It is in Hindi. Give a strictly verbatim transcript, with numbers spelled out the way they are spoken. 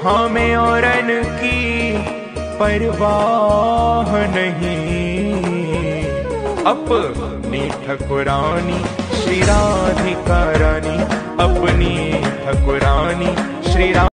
हमें औरन की परवाह नहीं, अपनी ठकुरानी श्री राधिका